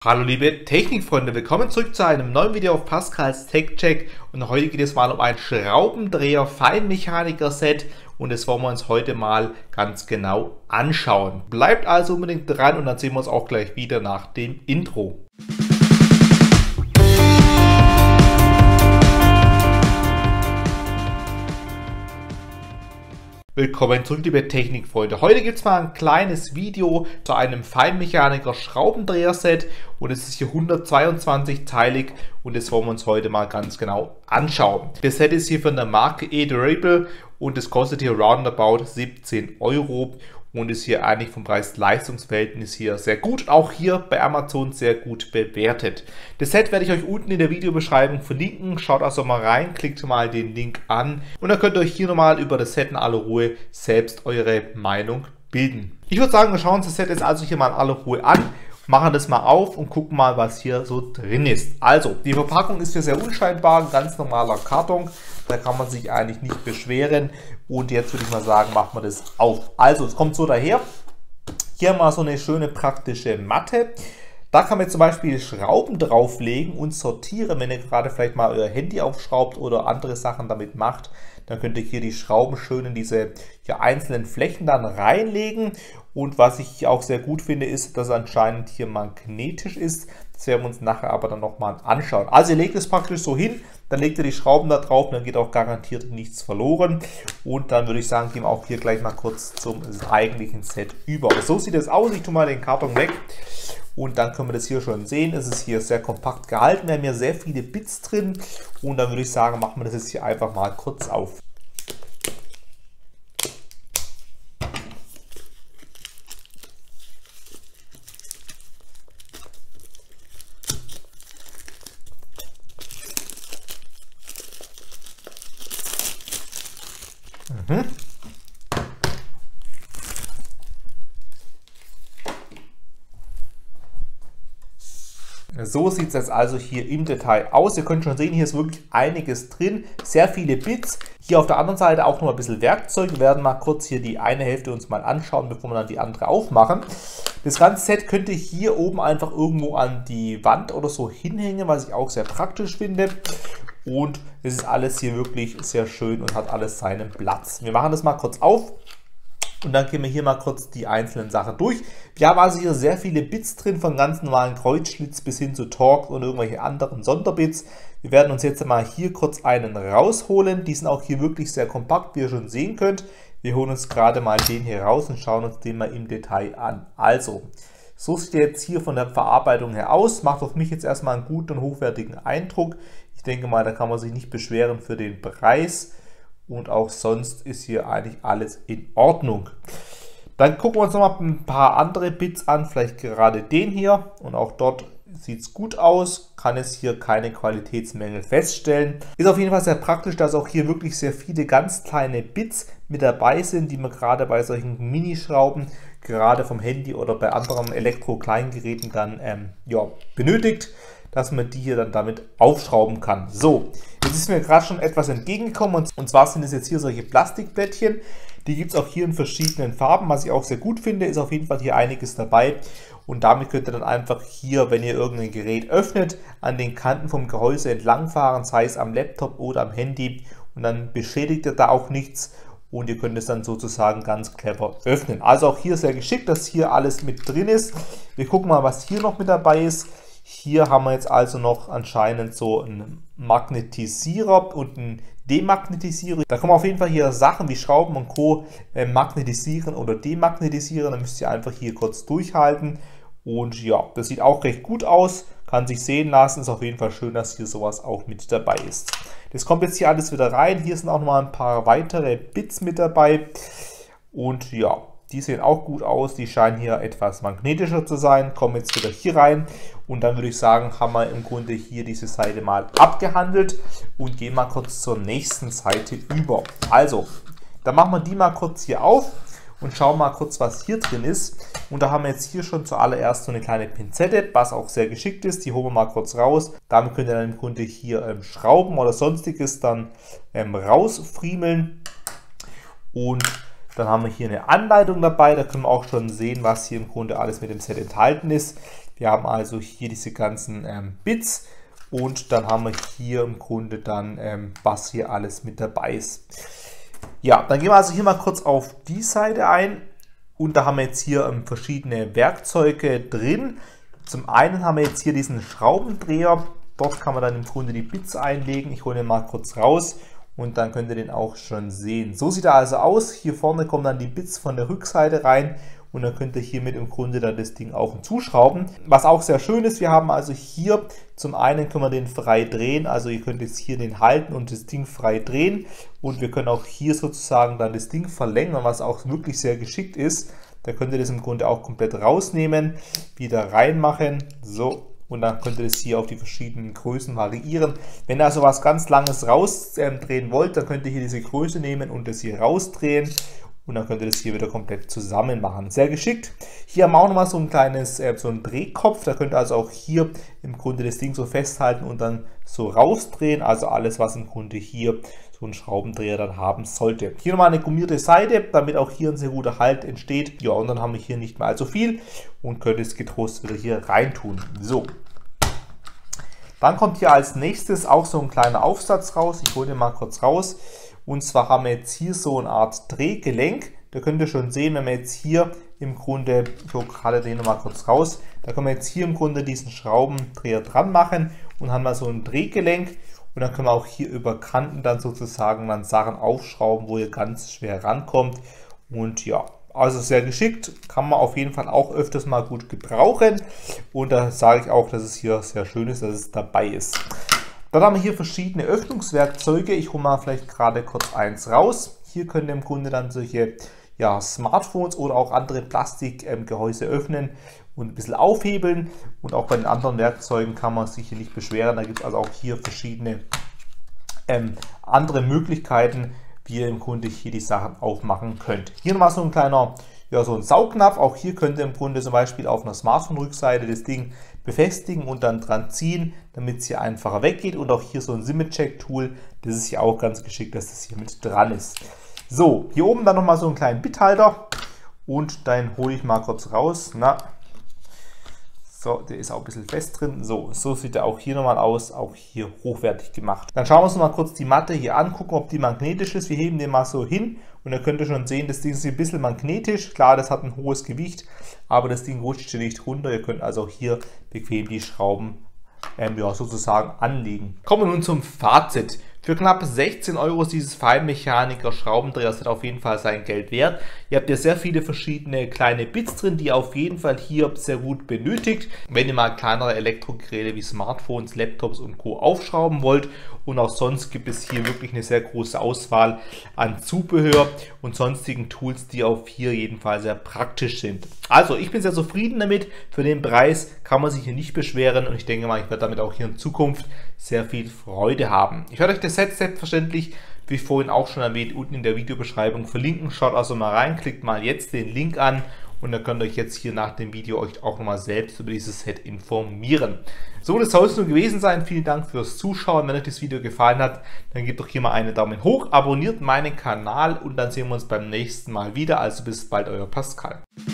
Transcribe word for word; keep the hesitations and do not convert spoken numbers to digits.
Hallo liebe Technikfreunde, willkommen zurück zu einem neuen Video auf Pascals Tech Check und heute geht es mal um ein Schraubendreher Feinmechaniker Set und das wollen wir uns heute mal ganz genau anschauen. Bleibt also unbedingt dran und dann sehen wir uns auch gleich wieder nach dem Intro. Willkommen zurück, liebe Technikfreunde. Heute gibt es mal ein kleines Video zu einem Feinmechaniker Schraubendreher-Set und es ist hier hundertzweiundzwanzig-teilig und das wollen wir uns heute mal ganz genau anschauen. Das Set ist hier von der Marke E-Durable und es kostet hier roundabout siebzehn Euro und ist hier eigentlich vom Preis-Leistungs-Verhältnis hier sehr gut, auch hier bei Amazon sehr gut bewertet. Das Set werde ich euch unten in der Videobeschreibung verlinken, schaut also mal rein, klickt mal den Link an und dann könnt ihr euch hier nochmal über das Set in aller Ruhe selbst eure Meinung bilden. Ich würde sagen, wir schauen uns das Set jetzt also hier mal in aller Ruhe an, machen das mal auf und gucken mal, was hier so drin ist. Also, die Verpackung ist hier sehr unscheinbar, ein ganz normaler Karton. Da kann man sich eigentlich nicht beschweren. Und jetzt würde ich mal sagen, machen wir das auf. Also, es kommt so daher. Hier haben wir so eine schöne praktische Matte. Da kann man zum Beispiel Schrauben drauflegen und sortieren. Wenn ihr gerade vielleicht mal euer Handy aufschraubt oder andere Sachen damit macht, dann könnt ihr hier die Schrauben schön in diese hier einzelnen Flächen dann reinlegen. Und was ich auch sehr gut finde, ist, dass es anscheinend hier magnetisch ist. Das werden wir uns nachher aber dann nochmal anschauen. Also ihr legt es praktisch so hin, dann legt ihr die Schrauben da drauf, dann geht auch garantiert nichts verloren. Und dann würde ich sagen, gehen wir auch hier gleich mal kurz zum eigentlichen Set über. So sieht es aus. Ich tue mal den Karton weg. Und dann können wir das hier schon sehen. Es ist hier sehr kompakt gehalten. Wir haben hier sehr viele Bits drin. Und dann würde ich sagen, machen wir das jetzt hier einfach mal kurz auf. Mhm. So sieht es jetzt also hier im Detail aus. Ihr könnt schon sehen, hier ist wirklich einiges drin, sehr viele Bits. Hier auf der anderen Seite auch noch ein bisschen Werkzeug. Wir werden mal kurz hier die eine Hälfte uns mal anschauen, bevor wir dann die andere aufmachen. Das ganze Set könnt ihr hier oben einfach irgendwo an die Wand oder so hinhängen, was ich auch sehr praktisch finde. Und es ist alles hier wirklich sehr schön und hat alles seinen Platz. Wir machen das mal kurz auf. Und dann gehen wir hier mal kurz die einzelnen Sachen durch. Wir haben also hier sehr viele Bits drin, von ganz normalen Kreuzschlitz bis hin zu Torx und irgendwelche anderen Sonderbits. Wir werden uns jetzt mal hier kurz einen rausholen. Die sind auch hier wirklich sehr kompakt, wie ihr schon sehen könnt. Wir holen uns gerade mal den hier raus und schauen uns den mal im Detail an. Also, so sieht er jetzt hier von der Verarbeitung her aus. Macht auf mich jetzt erstmal einen guten und hochwertigen Eindruck. Ich denke mal, da kann man sich nicht beschweren für den Preis. Und auch sonst ist hier eigentlich alles in Ordnung. Dann gucken wir uns noch mal ein paar andere Bits an, vielleicht gerade den hier. Und auch dort sieht es gut aus, kann es hier keine Qualitätsmängel feststellen. Ist auf jeden Fall sehr praktisch, dass auch hier wirklich sehr viele ganz kleine Bits mit dabei sind, die man gerade bei solchen Minischrauben, gerade vom Handy oder bei anderen Elektro-Kleingeräten dann ähm, ja, benötigt, dass man die hier dann damit aufschrauben kann. So, jetzt ist mir gerade schon etwas entgegengekommen und zwar sind es jetzt hier solche Plastikplättchen. Die gibt es auch hier in verschiedenen Farben, was ich auch sehr gut finde, ist auf jeden Fall hier einiges dabei. Und damit könnt ihr dann einfach hier, wenn ihr irgendein Gerät öffnet, an den Kanten vom Gehäuse entlangfahren, sei es am Laptop oder am Handy. Und dann beschädigt ihr da auch nichts und ihr könnt es dann sozusagen ganz clever öffnen. Also auch hier sehr geschickt, dass hier alles mit drin ist. Wir gucken mal, was hier noch mit dabei ist. Hier haben wir jetzt also noch anscheinend so einen Magnetisierer und einen Demagnetisierer. Da kann man auf jeden Fall hier Sachen wie Schrauben und Co. Äh, magnetisieren oder demagnetisieren. Da müsst ihr einfach hier kurz durchhalten. Und ja, das sieht auch recht gut aus. Kann sich sehen lassen. Ist auf jeden Fall schön, dass hier sowas auch mit dabei ist. Das kommt jetzt hier alles wieder rein. Hier sind auch noch mal ein paar weitere Bits mit dabei. Und ja, die sehen auch gut aus, die scheinen hier etwas magnetischer zu sein, kommen jetzt wieder hier rein und dann würde ich sagen, haben wir im Grunde hier diese Seite mal abgehandelt und gehen mal kurz zur nächsten Seite über. Also, dann machen wir die mal kurz hier auf und schauen mal kurz, was hier drin ist. Und da haben wir jetzt hier schon zuallererst so eine kleine Pinzette, was auch sehr geschickt ist, die holen wir mal kurz raus. Damit könnt ihr dann im Grunde hier ähm, Schrauben oder sonstiges dann ähm, rausfriemeln und dann haben wir hier eine Anleitung dabei, da können wir auch schon sehen, was hier im Grunde alles mit dem Set enthalten ist. Wir haben also hier diese ganzen ähm, Bits und dann haben wir hier im Grunde dann, ähm, was hier alles mit dabei ist. Ja, dann gehen wir also hier mal kurz auf die Seite ein und da haben wir jetzt hier ähm, verschiedene Werkzeuge drin. Zum einen haben wir jetzt hier diesen Schraubendreher, dort kann man dann im Grunde die Bits einlegen. Ich hole den mal kurz raus. Und dann könnt ihr den auch schon sehen. So sieht er also aus. Hier vorne kommen dann die Bits von der Rückseite rein und dann könnt ihr hiermit im Grunde dann das Ding auch zuschrauben. Was auch sehr schön ist, wir haben also hier zum einen können wir den frei drehen, also ihr könnt jetzt hier den halten und das Ding frei drehen und wir können auch hier sozusagen dann das Ding verlängern, was auch wirklich sehr geschickt ist. Da könnt ihr das im Grunde auch komplett rausnehmen, wieder reinmachen, so. Und dann könnt ihr das hier auf die verschiedenen Größen variieren. Wenn ihr also was ganz Langes rausdrehen wollt, dann könnt ihr hier diese Größe nehmen und das hier rausdrehen. Und dann könnt ihr das hier wieder komplett zusammen machen. Sehr geschickt. Hier haben wir auch nochmal so ein kleines, äh, so einen Drehkopf. Da könnt ihr also auch hier im Grunde das Ding so festhalten und dann so rausdrehen. Also alles, was im Grunde hier so ein Schraubendreher dann haben sollte. Hier nochmal eine gummierte Seite, damit auch hier ein sehr guter Halt entsteht. Ja, und dann haben wir hier nicht mehr allzu viel und könnt es getrost wieder hier reintun. So. Dann kommt hier als nächstes auch so ein kleiner Aufsatz raus. Ich hole den mal kurz raus. Und zwar haben wir jetzt hier so eine Art Drehgelenk. Da könnt ihr schon sehen, wenn wir jetzt hier im Grunde, ich hole gerade den nochmal kurz raus, da können wir jetzt hier im Grunde diesen Schraubendreher dran machen und haben mal so ein Drehgelenk. Und dann können wir auch hier über Kanten dann sozusagen dann Sachen aufschrauben, wo ihr ganz schwer rankommt. Und ja, also sehr geschickt, kann man auf jeden Fall auch öfters mal gut gebrauchen. Und da sage ich auch, dass es hier sehr schön ist, dass es dabei ist. Dann haben wir hier verschiedene Öffnungswerkzeuge. Ich hole mal vielleicht gerade kurz eins raus. Hier könnt ihr im Grunde dann solche ja, Smartphones oder auch andere Plastikgehäuse ähm, öffnen und ein bisschen aufhebeln. Und auch bei den anderen Werkzeugen kann man sich hier nicht beschweren. Da gibt es also auch hier verschiedene ähm, andere Möglichkeiten, wie ihr im Grunde hier die Sachen aufmachen könnt. Hier nochmal so ein kleiner, ja, so ein Saugnapf. Auch hier könnt ihr im Grunde zum Beispiel auf einer Smartphone-Rückseite das Ding befestigen und dann dran ziehen, damit es hier einfacher weggeht. Und auch hier so ein Sim-Check-Tool. Das ist ja auch ganz geschickt, dass das hier mit dran ist. So, hier oben dann nochmal so einen kleinen Bithalter und den hole ich mal kurz raus. Na, so, der ist auch ein bisschen fest drin. So, so sieht er auch hier nochmal aus, auch hier hochwertig gemacht. Dann schauen wir uns noch mal kurz die Matte hier an, gucken, ob die magnetisch ist. Wir heben den mal so hin und dann könnt ihr schon sehen, das Ding ist ein bisschen magnetisch. Klar, das hat ein hohes Gewicht, aber das Ding rutscht hier nicht runter. Ihr könnt also auch hier bequem die Schrauben ähm, ja, sozusagen anlegen. Kommen wir nun zum Fazit. Für knapp sechzehn Euro ist dieses Feinmechaniker Schraubendreher hat auf jeden Fall sein Geld wert. Ihr habt ja sehr viele verschiedene kleine Bits drin, die ihr auf jeden Fall hier sehr gut benötigt, wenn ihr mal kleinere Elektrogeräte wie Smartphones, Laptops und Co. aufschrauben wollt. Und auch sonst gibt es hier wirklich eine sehr große Auswahl an Zubehör und sonstigen Tools, die auch hier jedenfalls sehr praktisch sind. Also ich bin sehr zufrieden damit. Für den Preis kann man sich hier nicht beschweren und ich denke mal, ich werde damit auch hier in Zukunft sehr viel Freude haben. Ich werde euch das Set selbstverständlich, wie vorhin auch schon erwähnt, unten in der Videobeschreibung verlinken. Schaut also mal rein, klickt mal jetzt den Link an und dann könnt ihr euch jetzt hier nach dem Video euch auch nochmal selbst über dieses Set informieren. So, das soll es nun gewesen sein. Vielen Dank fürs Zuschauen. Wenn euch das Video gefallen hat, dann gebt doch hier mal einen Daumen hoch, abonniert meinen Kanal und dann sehen wir uns beim nächsten Mal wieder. Also bis bald, euer Pascal.